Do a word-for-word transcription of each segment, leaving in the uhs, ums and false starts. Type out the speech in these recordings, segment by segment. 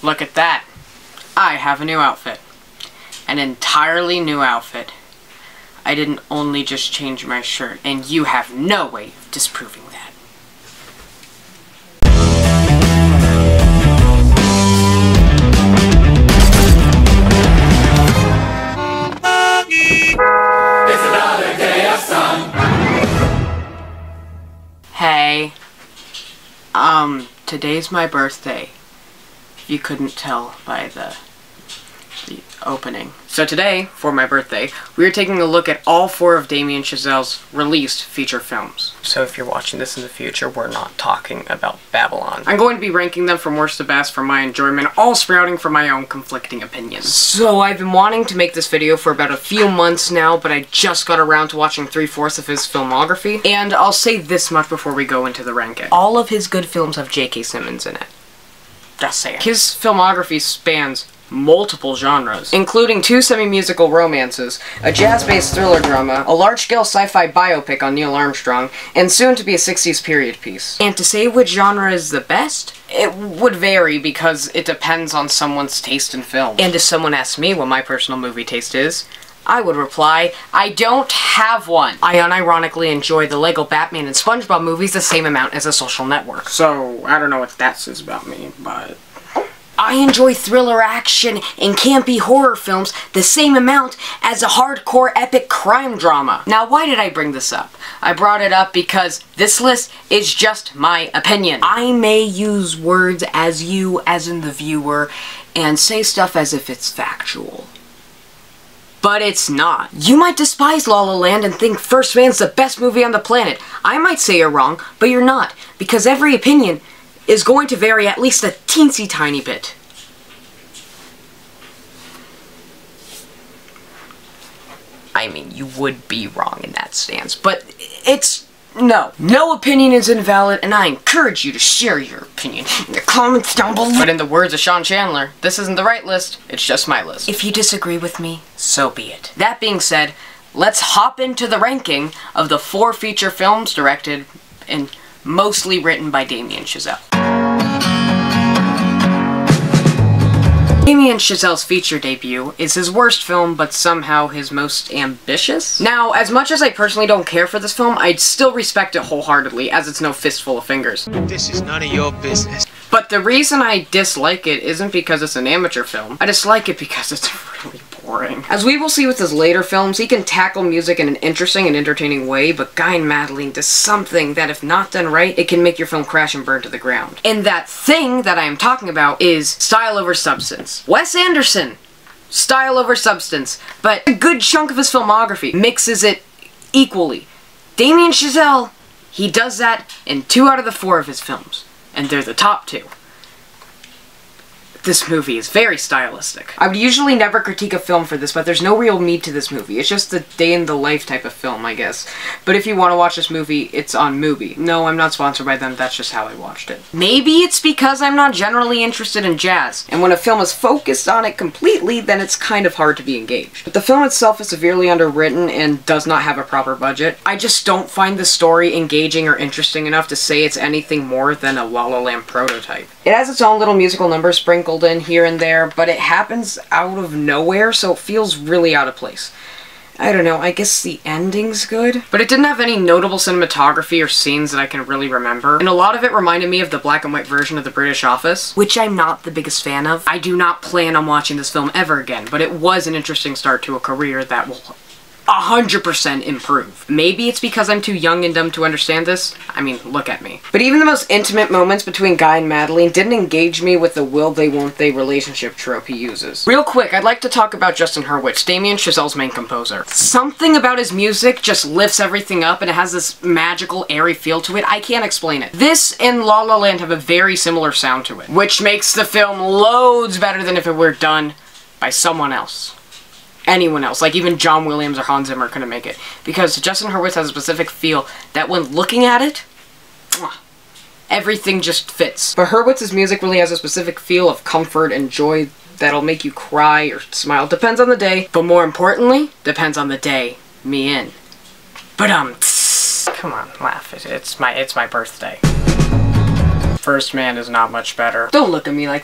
look at that. I have a new outfit. An entirely new outfit. I didn't only just change my shirt, and you have no way of disproving that. It's another day of sun. Hey. Um, today's my birthday. If you couldn't tell by the, the opening. So today, for my birthday, we are taking a look at all four of Damien Chazelle's released feature films. So if you're watching this in the future, we're not talking about Babylon. I'm going to be ranking them from worst to best for my enjoyment, all sprouting from my own conflicting opinions. So I've been wanting to make this video for about a few months now, but I just got around to watching three-fourths of his filmography, and I'll say this much before we go into the ranking. All of his good films have J K Simmons in it. Just saying. His filmography spans multiple genres, including two semi-musical romances, a jazz-based thriller drama, a large-scale sci-fi biopic on Neil Armstrong, and soon to be a sixties period piece. And to say which genre is the best? It would vary because it depends on someone's taste in film. And if someone asks me what my personal movie taste is, I would reply, I don't have one. I unironically enjoy the Lego Batman and SpongeBob movies the same amount as The Social Network. So, I don't know what that says about me, but I enjoy thriller action and campy horror films the same amount as a hardcore epic crime drama. Now, why did I bring this up? I brought it up because this list is just my opinion. I may use words as you, as in the viewer, and say stuff as if it's factual. But it's not. You might despise La La Land and think First Man's the best movie on the planet. I might say you're wrong, but you're not, because every opinion is going to vary at least a teensy tiny bit. I mean, you would be wrong in that stance, but it's... no. No opinion is invalid, and I encourage you to share your opinion in the comments down below. But in the words of Sean Chandler, this isn't the right list, it's just my list. If you disagree with me, so be it. That being said, let's hop into the ranking of the four feature films directed and mostly written by Damien Chazelle. Damien Chazelle's feature debut is his worst film, but somehow his most ambitious. Now, as much as I personally don't care for this film, I'd still respect it wholeheartedly, as it's no fistful of fingers. This is none of your business. But the reason I dislike it isn't because it's an amateur film. I dislike it because it's really boring. As we will see with his later films, he can tackle music in an interesting and entertaining way, but Guy and Madeline does something that, if not done right, it can make your film crash and burn to the ground. And that thing that I am talking about is style over substance. Wes Anderson, style over substance, but a good chunk of his filmography mixes it equally. Damien Chazelle, he does that in two out of the four of his films, and they're the top two. This movie is very stylistic. I would usually never critique a film for this, but there's no real meat to this movie. It's just a day-in-the-life type of film, I guess. But if you want to watch this movie, it's on Mubi. No, I'm not sponsored by them, that's just how I watched it. Maybe it's because I'm not generally interested in jazz, and when a film is focused on it completely, then it's kind of hard to be engaged. But the film itself is severely underwritten and does not have a proper budget. I just don't find the story engaging or interesting enough to say it's anything more than a La La Land prototype. It has its own little musical numbers sprinkled in here and there, but it happens out of nowhere, so it feels really out of place. I don't know, I guess the ending's good, but it didn't have any notable cinematography or scenes that I can really remember, and a lot of it reminded me of the black and white version of The British Office, which I'm not the biggest fan of. I do not plan on watching this film ever again, but it was an interesting start to a career that will one hundred percent improve. Maybe it's because I'm too young and dumb to understand this. I mean, look at me. But even the most intimate moments between Guy and Madeline didn't engage me with the will they won't they relationship trope he uses. Real quick, I'd like to talk about Justin Hurwitz, Damien Chazelle's main composer. Something about his music just lifts everything up and it has this magical, airy feel to it. I can't explain it. This and La La Land have a very similar sound to it, which makes the film loads better than if it were done by someone else. Anyone else, like even John Williams or Hans Zimmer couldn't make it. Because Justin Hurwitz has a specific feel that when looking at it, everything just fits. But Hurwitz's music really has a specific feel of comfort and joy that'll make you cry or smile. Depends on the day, but more importantly, depends on the day me in. But um, come on, laugh. It's my, it's my birthday. First Man is not much better. Don't look at me like that.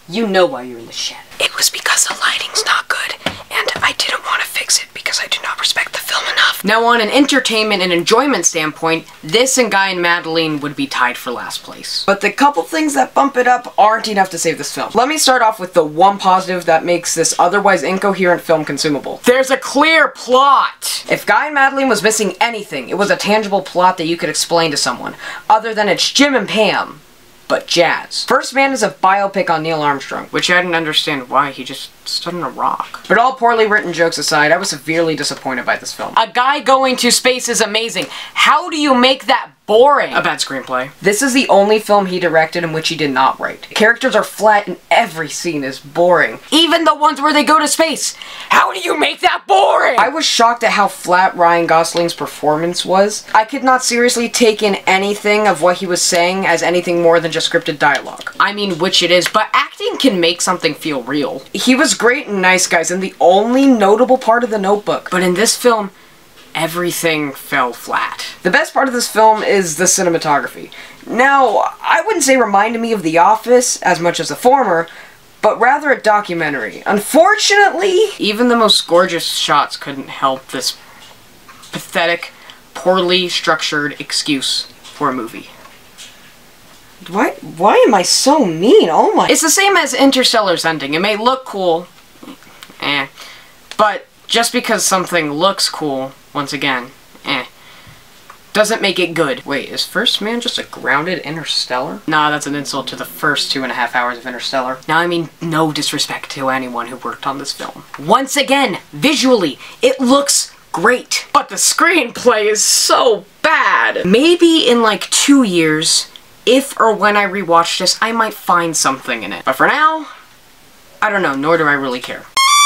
You know why you're in the shadow. It was because the lighting's not good, and I didn't want to fix it because I do not respect the film enough. Now, on an entertainment and enjoyment standpoint, this and Guy and Madeline would be tied for last place. But the couple things that bump it up aren't enough to save this film. Let me start off with the one positive that makes this otherwise incoherent film consumable. There's a clear plot! If Guy and Madeline was missing anything, it was a tangible plot that you could explain to someone, other than it's Jim and Pam. But jazz. First Man is a biopic on Neil Armstrong, which I didn't understand why, he just stood on a rock. But all poorly written jokes aside, I was severely disappointed by this film. A guy going to space is amazing. How do you make that boring? A bad screenplay. This is the only film he directed in which he did not write. Characters are flat and every scene is boring. Even the ones where they go to space. How do you make that boring? I was shocked at how flat Ryan Gosling's performance was. I could not seriously take in anything of what he was saying as anything more than just scripted dialogue. I mean, which it is, but acting can make something feel real. He was great in Nice Guys and the only notable part of The Notebook. But in this film, everything fell flat. The best part of this film is the cinematography. Now, I wouldn't say reminded me of The Office as much as the former, but rather a documentary. Unfortunately, even the most gorgeous shots couldn't help this pathetic, poorly structured excuse for a movie. Why, why am I so mean? Oh my... It's the same as Interstellar's ending. It may look cool, eh, but just because something looks cool, once again, eh, doesn't make it good. Wait, is First Man just a grounded Interstellar? Nah, that's an insult to the first two and a half hours of Interstellar. Now, I mean, no disrespect to anyone who worked on this film. Once again, visually, it looks great, but the screenplay is so bad. Maybe in like two years, if or when I rewatch this, I might find something in it. But for now, I don't know, nor do I really care.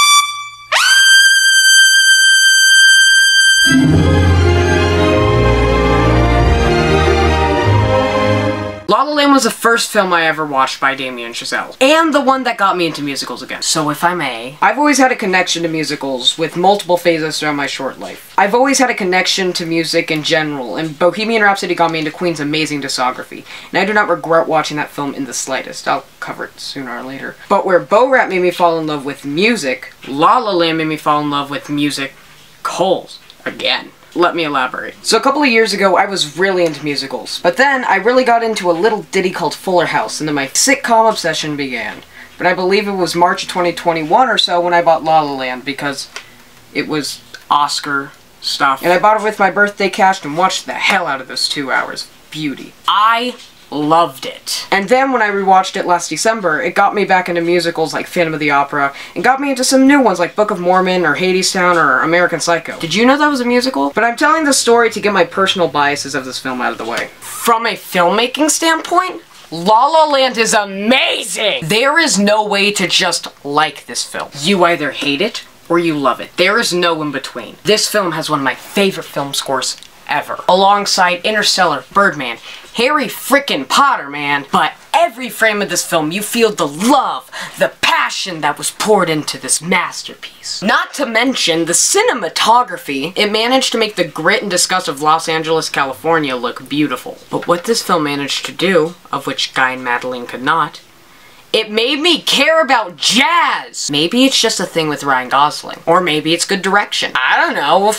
La La Land was the first film I ever watched by Damien Chazelle, and the one that got me into musicals again. So if I may, I've always had a connection to musicals with multiple phases throughout my short life. I've always had a connection to music in general, and Bohemian Rhapsody got me into Queen's amazing discography, and I do not regret watching that film in the slightest. I'll cover it sooner or later. But where Bo Rap made me fall in love with music, La La Land made me fall in love with music Coles again. Let me elaborate. So a couple of years ago, I was really into musicals. But then, I really got into a little ditty called Fuller House, and then my sitcom obsession began. But I believe it was March of twenty twenty-one or so when I bought La La Land, because it was Oscar stuff. And I bought it with my birthday cash and watched the hell out of those two hours of beauty. I loved it. And then when I rewatched it last December, it got me back into musicals like Phantom of the Opera, and got me into some new ones like Book of Mormon, or Hadestown, or American Psycho. Did you know that was a musical? But I'm telling this story to get my personal biases of this film out of the way. From a filmmaking standpoint, La La Land is amazing! There is no way to just like this film. You either hate it, or you love it. There is no in between. This film has one of my favorite film scores ever, alongside Interstellar, Birdman, Harry frickin' Potter, man. But every frame of this film, you feel the love, the passion that was poured into this masterpiece. Not to mention the cinematography. It managed to make the grit and disgust of Los Angeles, California look beautiful. But what this film managed to do, of which Guy and Madeline could not, it made me care about jazz! Maybe it's just a thing with Ryan Gosling. Or maybe it's good direction. I don't know.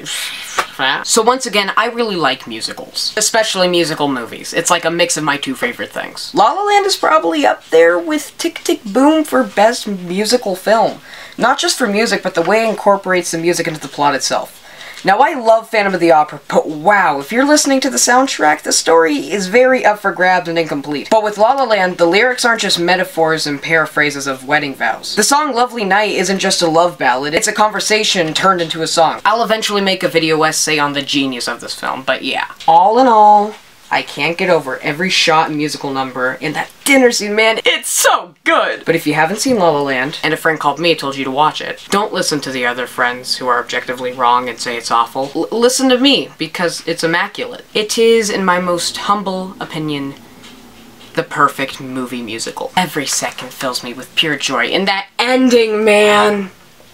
So once again, I really like musicals. Especially musical movies. It's like a mix of my two favorite things. La La Land is probably up there with Tick Tick Boom for best musical film. Not just for music, but the way it incorporates the music into the plot itself. Now, I love Phantom of the Opera, but wow, if you're listening to the soundtrack, the story is very up for grabs and incomplete. But with La La Land, the lyrics aren't just metaphors and paraphrases of wedding vows. The song Lovely Night isn't just a love ballad, it's a conversation turned into a song. I'll eventually make a video essay on the genius of this film, but yeah. All in all, I can't get over every shot and musical number in that dinner scene, man. It's so good! But if you haven't seen La La Land, and a friend called me told you to watch it, don't listen to the other friends who are objectively wrong and say it's awful. L- listen to me, because it's immaculate. It is, in my most humble opinion, the perfect movie musical. Every second fills me with pure joy. And that ending, man!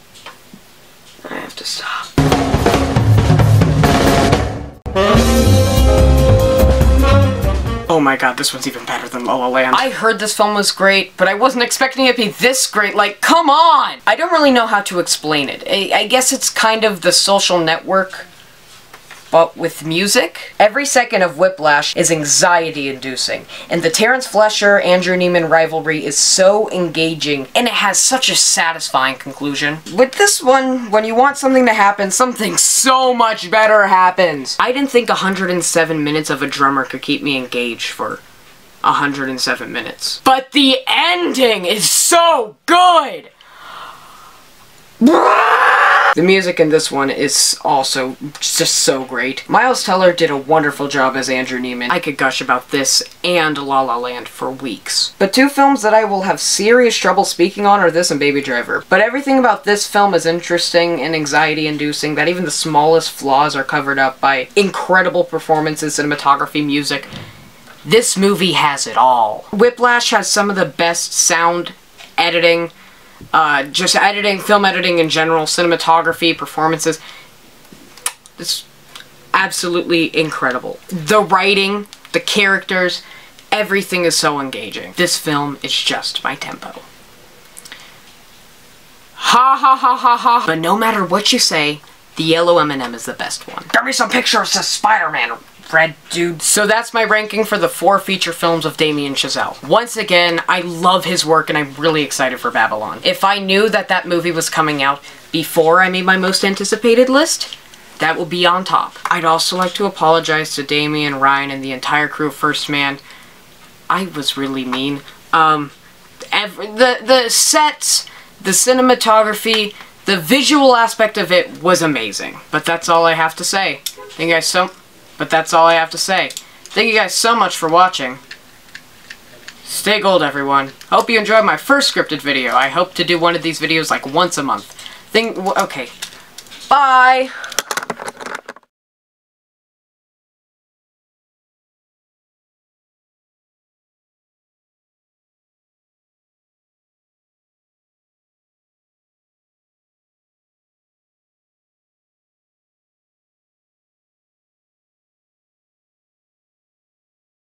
I have to stop. Oh Oh my god, this one's even better than La La Land. I heard this film was great, but I wasn't expecting it to be this great. Like, come on! I don't really know how to explain it. I, I guess it's kind of The Social Network, but with music. Every second of Whiplash is anxiety-inducing, and the Terrence Flesher-Andrew Neiman rivalry is so engaging, and it has such a satisfying conclusion. With this one, when you want something to happen, something so much better happens. I didn't think one hundred seven minutes of a drummer could keep me engaged for one hundred seven minutes. But the ending is so good! The music in this one is also just so great. Miles Teller did a wonderful job as Andrew Neiman. I could gush about this and La La Land for weeks. But two films that I will have serious trouble speaking on are this and Baby Driver. But everything about this film is interesting and anxiety-inducing, that even the smallest flaws are covered up by incredible performances, cinematography, music. This movie has it all. Whiplash has some of the best sound editing, Uh, just editing, film editing in general, cinematography, performances. It's absolutely incredible. The writing, the characters, everything is so engaging. This film is just my tempo. Ha ha ha ha ha. But no matter what you say, the yellow M and M is the best one. Give me some pictures of Spider-Man, red dude. So that's my ranking for the four feature films of Damien Chazelle. Once again, I love his work and I'm really excited for Babylon. If I knew that that movie was coming out before I made my most anticipated list, that will be on top. I'd also like to apologize to Damien, Ryan, and the entire crew of First Man. I was really mean. Um, every, the, the sets, the cinematography, the visual aspect of it was amazing. But that's all I have to say. Thank you guys so But that's all I have to say. Thank you guys so much for watching. Stay gold, everyone. Hope you enjoyed my first scripted video. I hope to do one of these videos like once a month. Think, okay. Bye!